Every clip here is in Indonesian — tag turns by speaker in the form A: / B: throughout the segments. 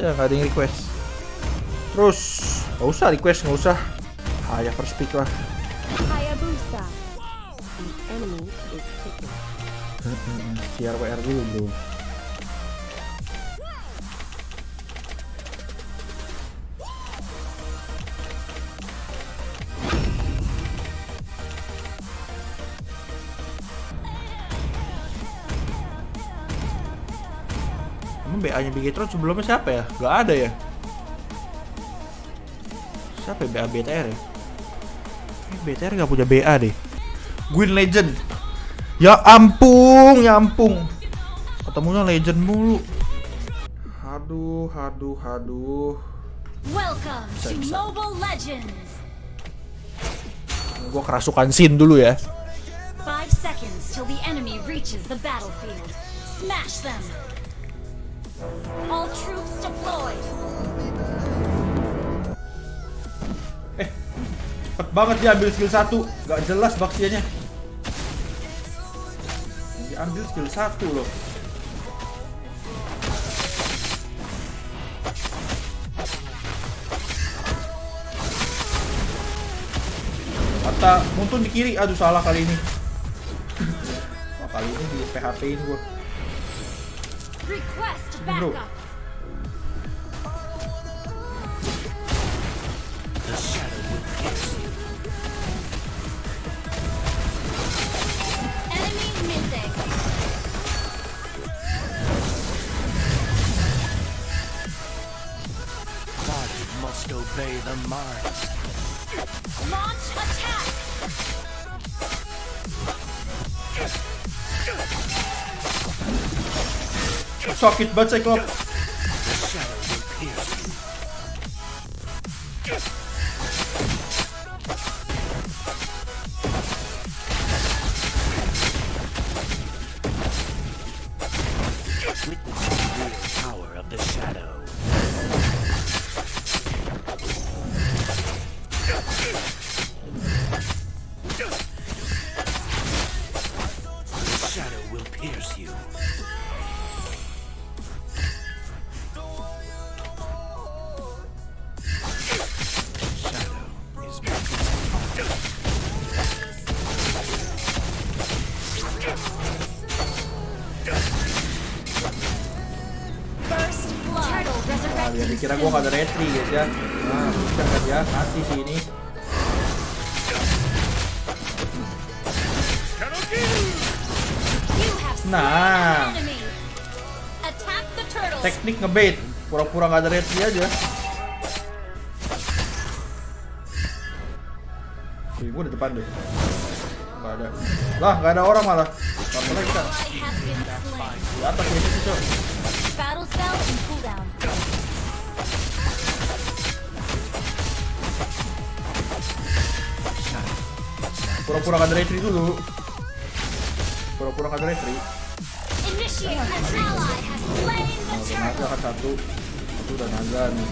A: Udah nggak ada yang request. Terus nggak usah request, nggak usah. Ya first pick lah.
B: Hayabusa. The enemy is kicking.
A: CRWR dulu bro. Emang BA-nya Bigetron sebelumnya siapa ya? Gak ada ya? Siapa ya BA BTR ya? BTR gak punya BA deh. Gwyn Legend. Ya ampun, ya ampun. Ketemunya Legend mulu. Aduh.
C: Welcome to Mobile Legends.
A: Gua kerasukan scene dulu ya.
C: 5 seconds till the enemy reaches the battlefield. Smash them. All troops deployed.
A: Cepet banget dia ambil skill 1. Gak jelas baksiannya. Dia ambil skill 1 loh. Kata muntun di kiri. Aduh salah kali ini. Kali ini di PHP-in gua.
C: Request
A: Bro.
C: backup. Enemy missing.
D: Body must obey the mind.
C: Launch attack.
A: Sakit banget Cyclops.
D: The shadow will pierce you. Witness the real power of the shadow. The shadow will pierce you.
C: First blood. Turtle
A: Dia
C: resurrecting.
A: dikira gua gak ada retri guys ya. Nah, bisa kan ya, mati sih ini.
C: You have slain
A: Nah.
C: an enemy. Attack the turtles.
A: Teknik ngebait, pura-pura gak ada retri aja. Wih, gua di depan deh. Gak ada. Lah, gak ada orang malah. Apa lagi kita?
C: Ally has been slain.
A: Di atas ya itu tuh.
C: Battle spell and cooldown.
A: Pura-pura gak ada retri dulu. Pura-pura gak ada retri.
C: Initiate. An ally has slain the
A: Nah, naga
C: turtle.
A: kan satu. Itu udah naga nih.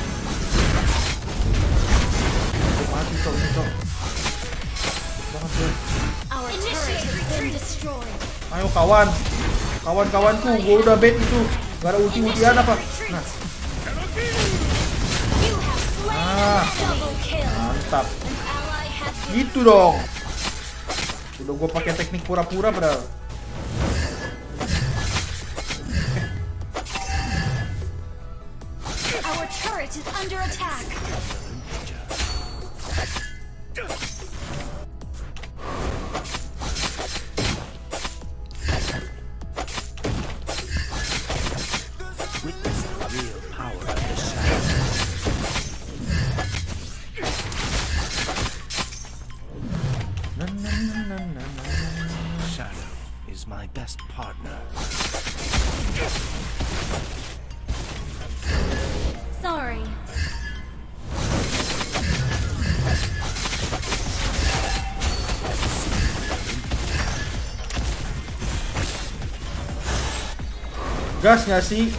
A: Itu mati cok, ini cok. Banget ya.
C: Our turret has been destroyed.
A: Ayo kawan. Kawan-kawanku, gua udah bait itu. Gak ada ulti-ultian apa. Nah,
C: You have slain double kill.
A: mantap.
C: An ally has been
A: Gitu dong. Udah gua pakai teknik pura-pura padahal.
C: Our turret is under attack.
D: Witness the real power of the shadow.
A: Na, na, na, na, na, na.
D: Shadow is my best partner.
C: Sorry.
A: Gas nggak sih?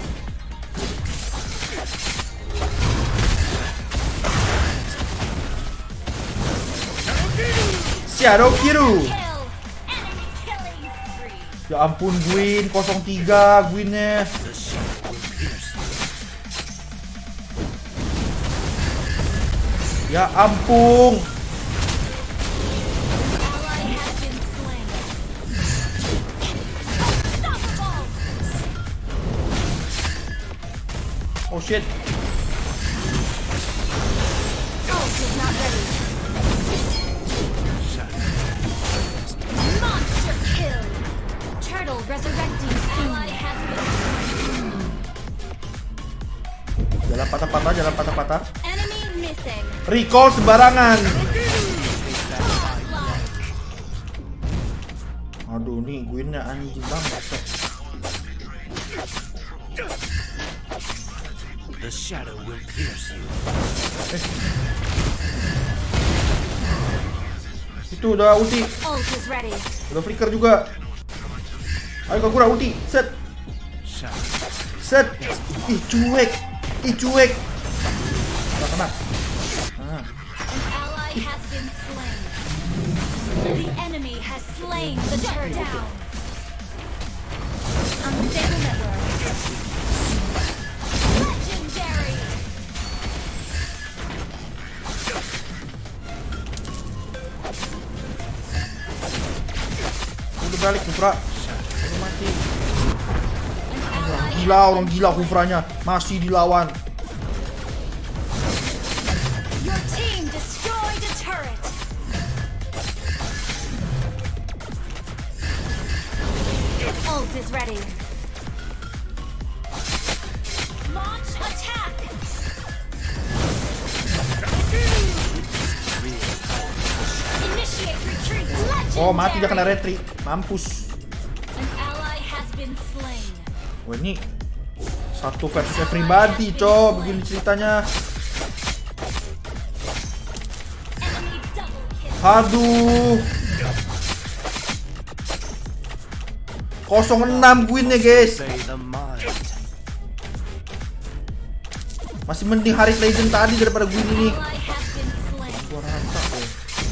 A: Shadow Kiru.
C: Kill. Enemy killing spree.
A: Ya ampun Gwyn 03 Gwynnya.
D: The shadow will pierce you.
A: Ya ampun.
C: Ally has been slain. Unstoppable.
A: Oh shit.
C: Ult is not ready. Monster kill. Turtle resurrecting soon. Ally has been
A: Jalan patah-patah, jalan patah-patah.
C: enemy missing.
A: Recall sembarangan. Aduh nih Gwynnya anjing banget.
D: The shadow will pierce you.
A: Itu udah ulti,
C: Ult is ready.
A: udah flicker juga. Ayo Kagura ulti, set,
D: Shadow.
A: set. Ih cuek, ih cuek. Nggak kena. Ah.
C: An ally has been slain. The enemy has slain the turret down. Unstable network. Legendary.
A: Udah balik Kufra. Udah mati.
C: An ally
A: Gila orang gila Kufranya masih dilawan.
C: Your team destroyed a turret. Ult is ready. Launch attack. Initiate retreat.
A: Oh mati dia kena
C: Legendary.
A: retri. Mampus.
C: An ally has been slain.
A: Wah ini satu versus everybody cow, begini ceritanya.
C: Enemy double kill.
A: Aduh. 06 Gwynnya guys.
D: Obey the mind.
A: Masih mending Haris Legend tadi daripada Gwyn ini.
C: Ally has been slain.
A: Gua rasa loh.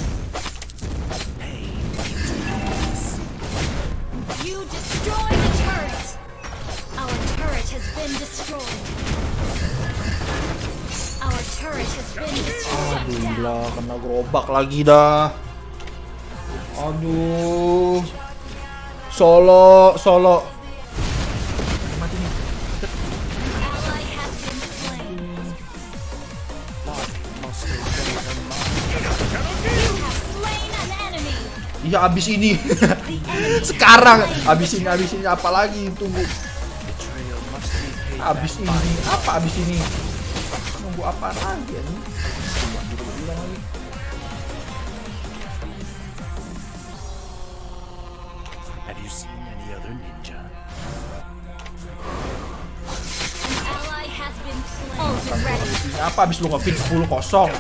C: You destroyed the turret. Our turret has been destroyed. Our turret has been destroyed.
A: Aduh gila, kena gerobak lagi dah. Aduh. Solo. Mati nih.
C: Ally has been slain.
D: Must obey the mind.
C: You have slain an enemy.
A: Iya abis ini.
C: The enemy
A: Sekarang abis ini apa lagi? Tunggu.
D: Betrayal must be paid
A: Abis
D: back
A: ini apa abis ini? Nunggu apa lagi ya?
D: Have you seen any other ninja?
C: An ally has been slain. Ult is ready.
A: Ini apa abis lu nge-fix 10-0? 0-10.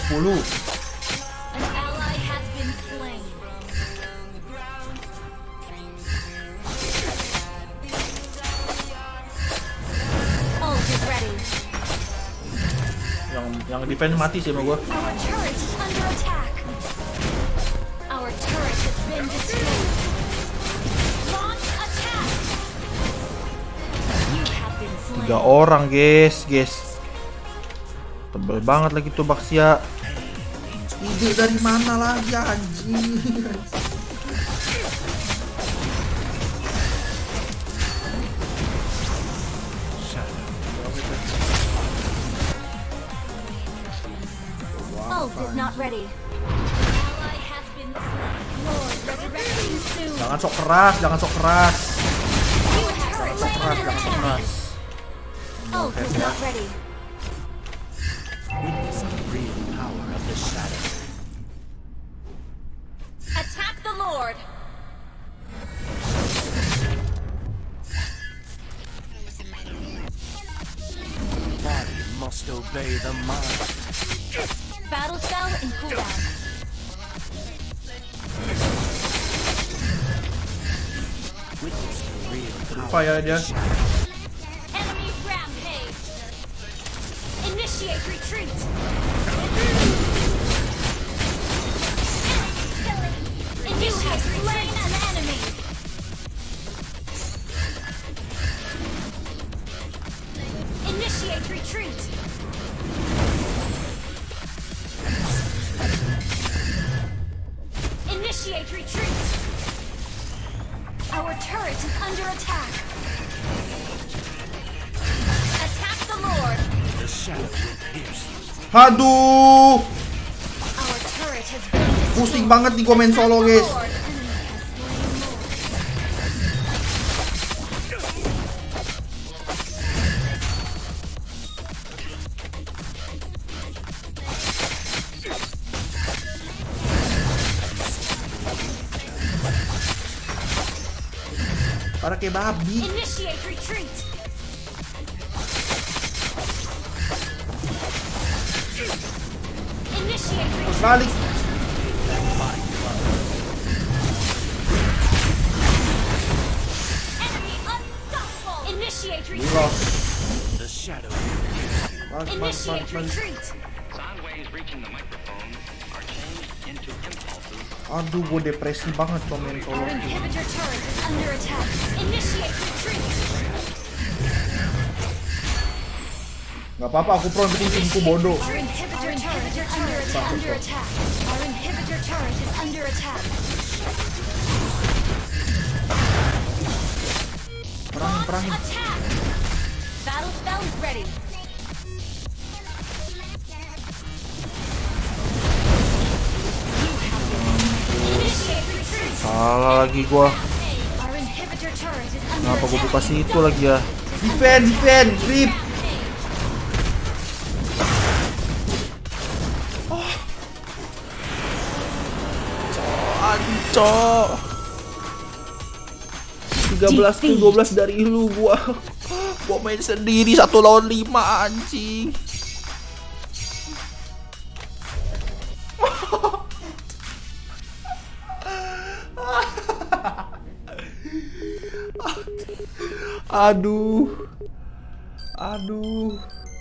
C: An ally has been slain. Ult is ready.
A: Yang defense mati sih sama gua.
C: Our turret is under attack. Our turret has been destroyed. Launch attack. You have been slain.
A: 3 orang guys. Tebel banget lagi tuh Baxia. Ide dari mana lagi anjing?
C: Ult is not ready. Ally has been slain. Lord resurrecting soon.
A: Jangan sok keras.
C: You have
A: Sok keras, jangan sok keras.
C: Ult is not ready.
D: Witness the real power of the shadow.
C: Attack the Lord.
D: Body must obey the mind.
C: Battle spell in cooldown.
D: Witness the real
A: Lupa
D: power
A: ya
D: of
A: dia.
D: the shadow.
C: Enemy rampage. Initiate retreat. Initiate slain an enemy. Initiate retreat. Initiate retreat. Our turret is under attack. Attack the Lord.
D: The shadow will pierce you.
A: Aduh,
C: Our turret has been destroyed.
A: pusing banget nih gua main solo, guys.
C: Lord, enemy has slain Lord.
A: Para kayak babi.
C: Initiate retreat. Initiate retreat.
A: Balik.
C: Enemy unstoppable. Initiate retreat.
A: Lost.
D: The shadow will pierce you.
A: Balik.
C: Initiate retreat.
E: Sound waves reaching the microphone are changed into impulses.
A: Aduh, gue depresi banget kalau main solo.
C: Our inhibitor turret is under attack. Initiate retreat.
A: Gak apa-apa, aku pro, penting timku bodoh.
C: Our inhibitor turret is under attack. Our inhibitor turret is under attack.
A: Perangin.
C: Attack. Battle spell is ready. Initiate retreat.
A: Salah lagi gua.
C: Our inhibitor turret is under
A: Kenapa gua
C: attack.
A: buka situ lagi ya? Defend, rip. Ancok. 13 kill 12 dari lu gua. Gua main sendiri 1 lawan 5 anjing. Aduh.